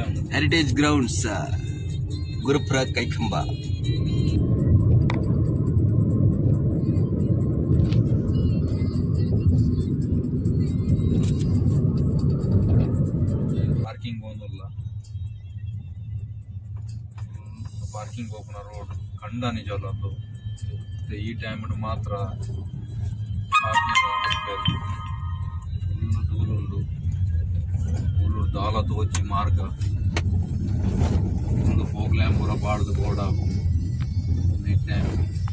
Heritage grounds Gurupura Kaikamba. Parking ಒಂದಲ್ಲ, parking ಹೋಗೋಣ road ಕಂಡ ನಿಜವಲ್ಲ ಅದು. ಈ ಟೈಮ್ ಮಾತ್ರ ಫುಲ್ ದೂರುಂಡು ಫುಲ್ ದಾಲ ತೋಚಿ ಮಾರ್ಗ ಒಂದು ಹೋಗ್ಲಾಮ್ ಪೂರ ಬಾಡ್ದು ಬೋರ್ಡಾಗು ನೈಟ್ ಟೈಮ್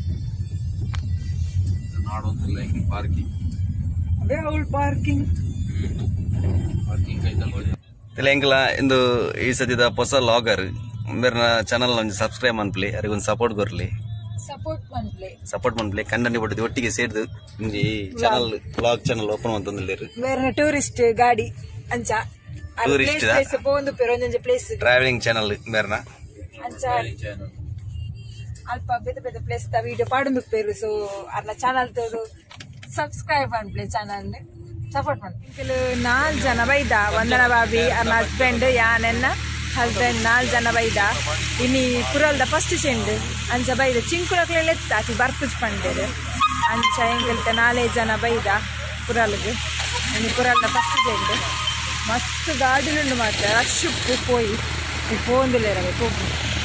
ನಾಡೊಂದಿಲ್ಲ ಹಿಂಗೆ ಪಾರ್ಕಿಂಗ್ ಪಾರ್ಕಿಂಗ್ ಪಾರ್ಕಿಂಗ್ ಐತಲ್ಲ ತೆಲಂಗಾಣ ಇಂದು ಈ ಸದ್ಯದ ಹೊಸ ಲಾಗರ್ ಮೇರೆ ಚಾನಲ್ ಒಂದು ಸಬ್ಸ್ಕ್ರೈಬ್ ಮನ್ಪ್ಲಿ ಅವ್ರಿಗೆ ಒಂದು ಸಪೋರ್ಟ್ ಕೊರ್ಲಿ, ಸಪೋರ್ಟ್ ಮನ್ಪ್ಲಿ ಕಂಡನಿ ಬಿಟ್ಟು ಒಟ್ಟಿಗೆ ಸೇರಿದು ಈ ಚಾನಲ್ ಬ್ಲಾಗ್ ಚಾನಲ್ ಓಪನ್ ಅಂತಂದಿಲ್ಲ ಬೇರೆ ಟೂರಿಸ್ಟ್ ಗಾಡಿ ಅಂಚ ಟೂರಿಸ್ಟ್ ಪೋಂದು ಪ್ಲೇಸ್ ಟ್ರಾವೆಲಿಂಗ್ ಚಾನಲ್ ಮೇರ್ನ ಅಂಚ ಅಲ್ಪ ಬೇತೆ ಬೇತೆ ಪ್ಲೇಸ್ ದ ವಿಡಿಯೋ ಪಾಡುಂದು ಪೇರು. ಸೊ ಅರ್ನ ಚಾನಲ್ ತೋದು ಸಬ್ಸ್ಕ್ರೈಬ್ ಮನ್ಪ್ಲಿ ಚಾನಲ್ ಸಪೋರ್ಟ್ ಮನ್ಪಲಿ. 4 ಜನ ಬೈದ, ವಂದನ ಬಾಬಿ ಅರ್ನ ಹಸ್ಬೆಂಡ್ ಯಾನೆನ್ನ ಹಸ್ಬೆಂಡ್ 4 ಜನ ಬೈದ. ಇನ್ನಿ ಪುರಲ್ದ ಫಸ್ಟ್ ಚೆಂಡು ಅಂಚ ಬೈದ ಚಿಂಕುಳಕ್ಲೆಲ್ಲ ಎತ್ತಾತಿ ಬರ್ಪುಜ್ ಪಂಡೇರು ಅಂಚ ಹೆಂಗಲ್ತ 4 ಜನ ಬೈದ ಪುರಲ್ಗೆ. ಇನ್ನು ಪುರಲ್ದ ಫಸ್ಟ್ ಚೆಂಡು ಮಸ್ತ್ ಗಾಡಿಲುಂಡು ಮಾತ್ರ ರಶ್ ಉಪ್ಪು ಪೋಯಿ ಪೋಂದುಲೇರವೆ ಹೋಗು.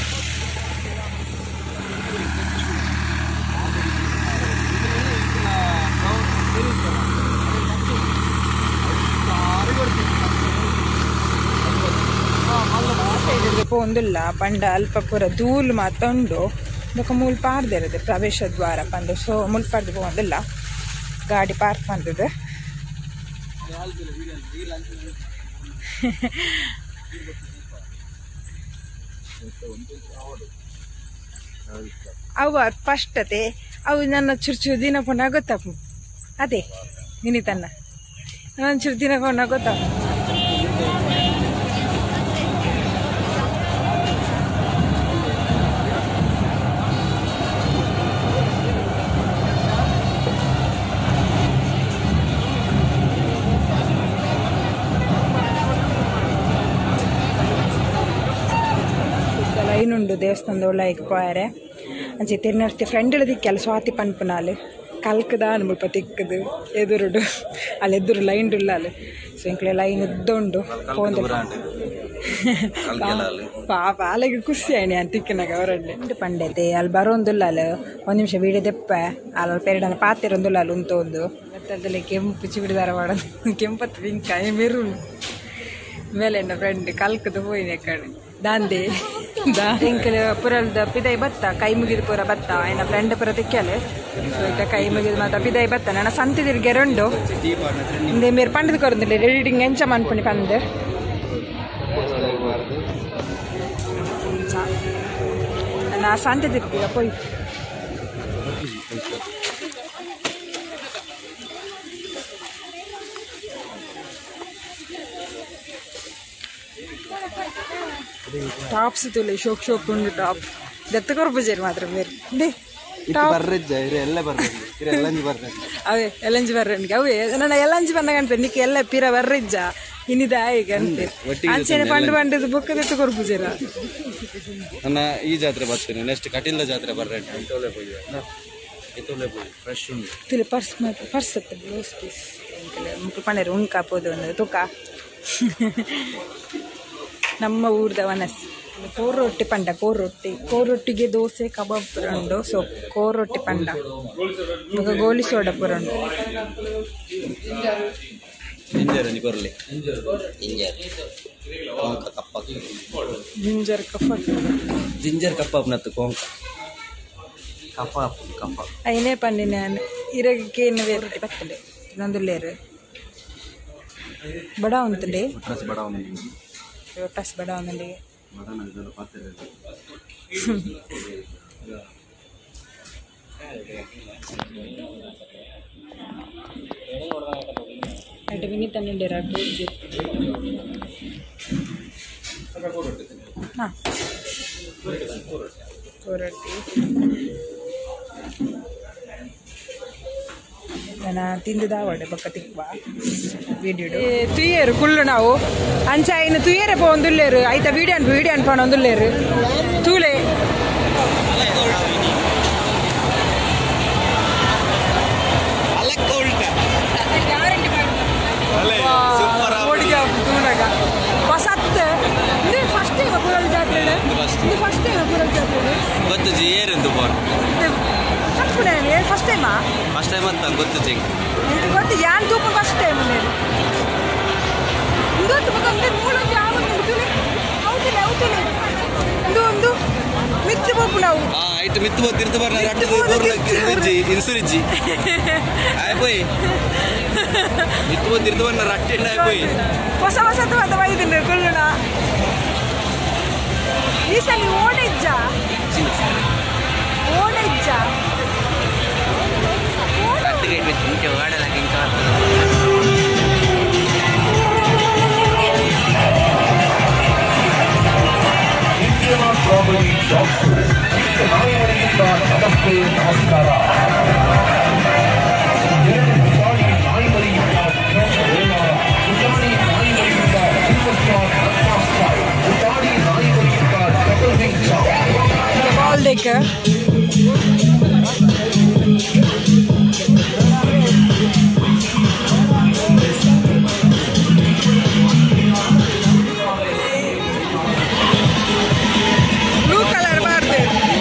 ಪೋಂದುಲ್ಲ ಪಂಡ ಅಲ್ಪ ಪೂರ ಧೂಲ್ ಮಾತ ಉಂಡು ಇದಕ್ಕೆ ಮೂಲ್ ಪಾರ್ದಿರದೆ ಪ್ರವೇಶ ದ್ವಾರ ಪಂದು. ಸೊ ಮೂಲ್ ಪಾರ್ದು ಪೋಂದಿಲ್ಲ, ಗಾಡಿ ಪಾರ್ಕ್ ಮಾಡ್ತದೆ. ಅವ ಫಸ್ಟ್ ಅತೆ ಅವು ನನ್ನ ಚುರ್ಚುರು ದಿನ ಕೊಂಡ ಗೊತ್ತಪ್ಪು ಅದೇ ನಿನಿತನ್ನ ನನ್ನ ಚುರು ದಿನ ಕೊಂಡ ಗೊತ್ತಪ್ಪ. ಲೈನ್ ಉಂಡು ದೇವಸ್ಥಾನದ ಒಳಗೆ ಪೋಯಾರೆ ಅಂಚೆ ತಿರ್ನರ್ತಿ ಫ್ರೆಂಡ್ ದಿಕ್ಕೆಲ್ಲ ಸ್ವಾತಿ ಪನ್ಪುನಾಲು ಕಲ್ಕದ ಮುಲ್ಪ ತಿಕ್ಕದು ಎದುರುಡು ಅಲ್ಲಿ ಎದುರು ಲೈನ್ ಉಳ್ಳಾಲು. ಸೊ ಇಂಕ್ಲೆ ಲೈನ್ ಉದ್ದುಂಡು ಪೋಂದು ಪಾಪ ಅಲ್ಲಿಗೆ ಖುಷಿ ಆಯ್ನಿ ಅಂತ ತಿಕ್ಕನಾಗ ಅವರಡ್ಡೆ ಪಂಡೈತೆ ಅಲ್ಲಿ ಬರೋಂದುಲ್ಲ ಅಲ್ಲಿ 1 ನಿಮಿಷ ವೀಡಿಯೋ ದೆಪ್ಪ ಅಲ್ಲಿ ಪೆರಡನ ಪಾತಿರೊಂದುಲ್ಲ ಅಲ್ಲಿ ಉಂತೊಂದು ಮತ್ತಲ್ಲಿ ಕೆಂಪು ಚಿಬಿಡಿದಾರ ಮಾಡೋದು ಕೆಂಪತ್ತು ಪಿಂಕ ಮೆರೂನ್ ಮೇಲೆ ಫ್ರೆಂಡ್ ಕಲ್ಕದು ಹೋಯ್ನಿ ಕಡೆ ದಾಂದೆ ಇಂಕಲ್ ಪುರಲ್ದ ಪಿದೈ ಬತ್ತ ಕೈ ಮುಗಿದು ಪೂರ ಬತ್ತ ಏನ ಫ್ರೆಂಡ್ ಪುರ ತಿಕ್ಕಲೆ. ಸೊ ಈಗ ಕೈ ಮುಗಿದು ಮಾತ್ರ ಪಿದೈ ಬತ್ತ ನನ್ನ ಸಂತಿದಿರ್ ಗೆರಂಡು ಇಂದೇ ಮೇರೆ ಪಂಡದ ಕೊರಂದಿಲ್ಲ ಎಡಿಟಿಂಗ್ ಎಂಚ ಮನ್ಪುಣಿ ಪಂದ್ ನಾ ಸಂತಿದಿರ್ತೀಗ ಪೋಯ್ ಟಾಪ್ಸ್ ತುಲೆ ಶೋಕ್ ಶೋಕ್ ಉಂಡು ಟಾಪ್ ದತ್ತ ಕೊರ್ಬಜೇರಿ ಮಾತ್ರ ಬೇರೆ ಅವೇ ಎಲ್ಲಂಜಿ ಬರ್ರಂಡಿ ಅವೇ ನನ್ನ ಎಲ್ಲಂಜಿ ಬಣ್ಣ ಕಾಣ್ತೇನೆ ನಿಕ್ಕೆ ಎಲ್ಲ ಪಿರ ಬರ್ರಿಜ್ಜ ಇನ್ನಿದ ಈಗ ಅಂತೆ ಅಂಚೆನೆ ಪಂಡು ಪಂಡದ ಬುಕ್ಕ ದತ್ತ ಕೊರ್ಬಜೇರ ನನ್ನ ಈ ಜಾತ್ರೆ ಬರ್ತೀನಿ ನೆಕ್ಸ್ಟ್ ಕಟೀಲ್ದ ಜಾತ್ರೆ ಬರ್ರೇಟ್ ಇತೋಲೆ ಪೋಯಿ ಫ್ರೆಶ್ ಉಂಡು ತುಲೆ ಪರ್ಸ್ ಬ್ಲೌಸ್ ಪೀಸ್ ಮುಕ್ಕು ಪಂಡೇರು ಉಣ್ಕ ಪೋದು ಒಂದು ತುಕ ನಮ್ಮ ಊರ್ದ ವನಸ್ ಕೋರೊಟ್ಟಿ ಪಂಡ ಕೋರೊಟ್ಟಿಗೆ ದೋಸೆ ಕಬಾಬ್ ಪುರ ಉಂಡು. ಸೊ ಕೋರೊಟ್ಟಿ ಪಂಡ ಈಗ ಗೋಲಿ ಸೋಡ ಪುರ ಉಂಡು. ಜಿಂಜರ್ ಕಪ್ಪಾಪ್ ನತ್ತು ಕೊಂಕ ಕಪ್ಪಾಪ್ అయినే పండి నేను ఇరగకేన వేరే బత్తలే నందులేరు బడా ఉంటుండే టస్ బడా ఉందండి అంటే విని తన్నండి రా కోరొట్టి ನಾನು ತಿಂದಿದ ಒಡೆ ಪಕ್ಕ ತಿಕ್ವ ವಿಡಿಯೋ ತುಯ್ಯರು ಕುಳ್ಳು ನಾವು ಅಂಚ ಇನ್ನು ತುಯ್ಯರೆ ಪೋಂದುಲ್ಲೇರು ಆಯ್ತಾ ವಿಡಿಯೋ ಅನ್ಪೊಂದುಲ್ಲೇರು ತೂಲೆ ಫಸ್ಟ್ ಟೈಮ್ ಪೂರಲ್ ಜಾತ್ರೆ ಗೊತ್ತು ಏರೆಂದು ಫಸ್ಟ್ ಟೈಮಾ ಫಸ್ಟ್ ಟೈಮ್ ಅಂತ ಗೊತ್ತು ಚೆಕ್ ಗೊತ್ತು ಯಾನ್ ತೂಪ ಫಸ್ಟ್ ಟೈಮ್ ಗೊತ್ತು ಒಂದು ಮಿತ್ತು ಬೋಪು ನಾವು ಆಯ್ತು ಮಿತ್ತು ತಿರ್ತು ಬರ್ನ ಇನ್ಸುರಿಜ್ಜಿ ಆಯ್ಪೋಯ್ ಮಿತ್ತು ತಿರ್ತು ಬರ್ನ ರಟ್ಟೆಂಡ ಆಯ್ಪೋಯ್ ಹೊಸ ಹೊಸದು ಅಂತ ಬೈದಿನ ಕೊಲ್ಲುಣ ಈ ಸಲ ಓಡಜ್ಜ ಇಂಕೆ ಓಡಲ್ಲ ಇಂಕ ಬ್ಲೂ ಕಲರ್ ಬಾರ್ದು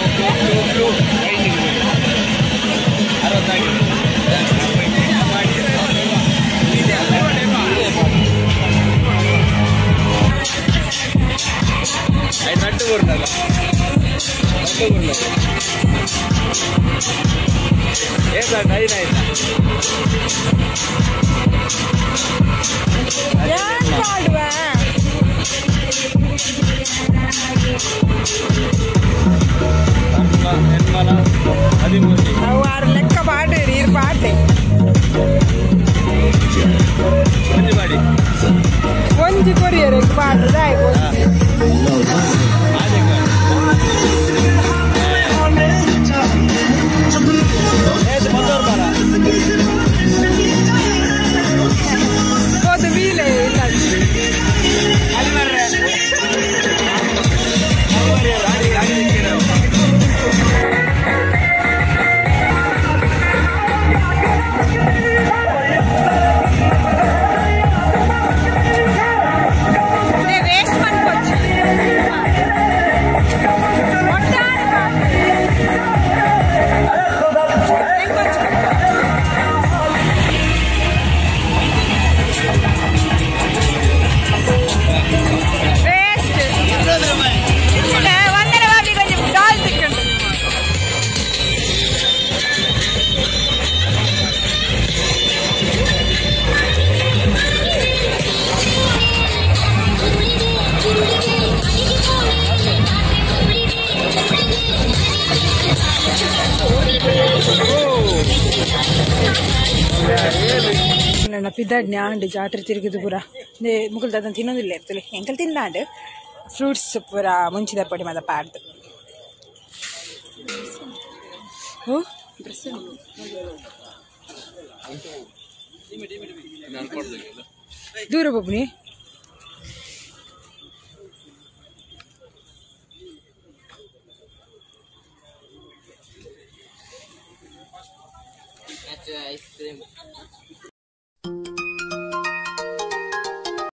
ನಾವು 6 ಲೆಕ್ಕ ಪಾಡ್ರಿ ನೀರು ಪಾಡ್ರಿ ಒಂಜಿ ಕೊರಿಯರ್ ಪಾಡ್ರಿ ಆಯ್ತು ವೀಲೆ ಪಿದ್ದಾಡ್ನೆ ಆಂಡ್ ಜಾತ್ರೆ ತಿರುಗಿದು ಪೂರ ಮುಗುಲ್ದ ಅದನ್ನು ತಿನ್ನೋದಿಲ್ಲ ಇರ್ತದೆ ಎಂಕಲ್ ತಿನ್ನಾಂಡು ಫ್ರೂಟ್ಸ್ ಪೂರ ಮುಂಚಿದ ಪಡಿ ಮದ ಪಾಡ್ದು ಓ ದೂರ ಬೊಬ್ಬನಿ ಐಸ್ ಕ್ರೀಮ್